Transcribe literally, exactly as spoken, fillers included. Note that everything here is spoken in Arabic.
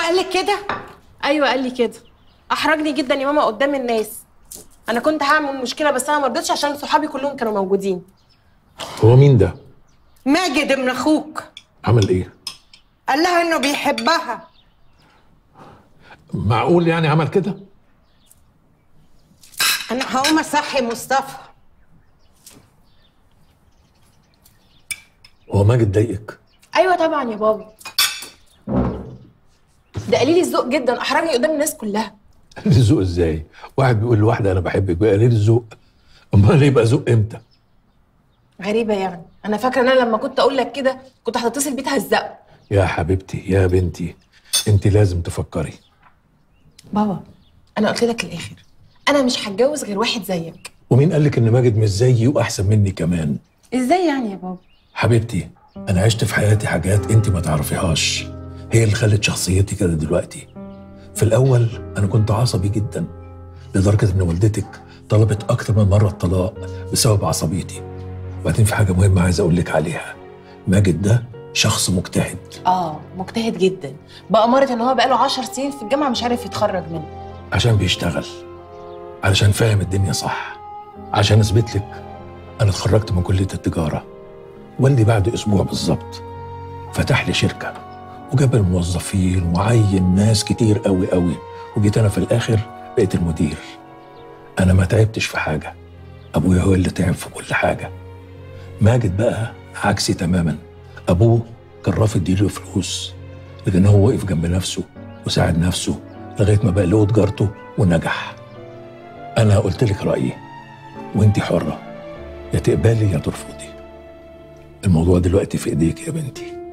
قال لك كده؟ ايوه قال لي كده. احرجني جدا يا ماما قدام الناس. انا كنت هعمل مشكله بس انا ما رضيتش عشان صحابي كلهم كانوا موجودين. هو مين ده؟ ماجد ابن اخوك. عمل ايه؟ قال لها انه بيحبها. معقول يعني عمل كده؟ انا هقوم اصحي مصطفى. هو ماجد ضايقك؟ ايوه طبعا يا بابا، ده قليل الذوق جدا، احرجني قدام الناس كلها. قليل الذوق ازاي؟ واحد بيقول لواحده انا بحبك بقى قليل الذوق؟ امال يبقى ذوق امتى؟ غريبه يعني، انا فاكره ان انا لما كنت اقول لك كده كنت هتتصل بيه تهزقه. يا حبيبتي يا بنتي، انت لازم تفكري. بابا انا قلت لك الاخر، انا مش هتجوز غير واحد زيك. ومين قال لك ان ماجد مش زيي واحسن مني كمان؟ ازاي يعني يا بابا؟ حبيبتي انا عشت في حياتي حاجات انت ما تعرفيهاش، هي اللي خلت شخصيتي كده دلوقتي. في الاول انا كنت عصبي جدا لدرجه ان والدتك طلبت اكتر من مره الطلاق بسبب عصبيتي. وبعدين في حاجه مهمه عايز اقول لك عليها، ماجد ده شخص مجتهد. اه مجتهد جدا، بأمارة ان هو بقاله عشر سنين في الجامعه مش عارف يتخرج منه. عشان بيشتغل، علشان فاهم الدنيا صح، عشان اثبت لك انا اتخرجت من كليه التجاره. والدي بعد اسبوع بالظبط فتح لي شركه وجاب الموظفين وعين ناس كتير قوي قوي، وجيت انا في الاخر بقيت المدير. انا ما تعبتش في حاجه، ابويا هو اللي تعب في كل حاجه. ماجد بقى عكسي تماما، ابوه كان رافض يديله فلوس، لكن هو وقف جنب نفسه وساعد نفسه لغايه ما بقى له تجارته ونجح. انا قلت لك رايي وانت حره، يا تقبلي يا ترفضي. الموضوع دلوقتي في ايديك يا بنتي.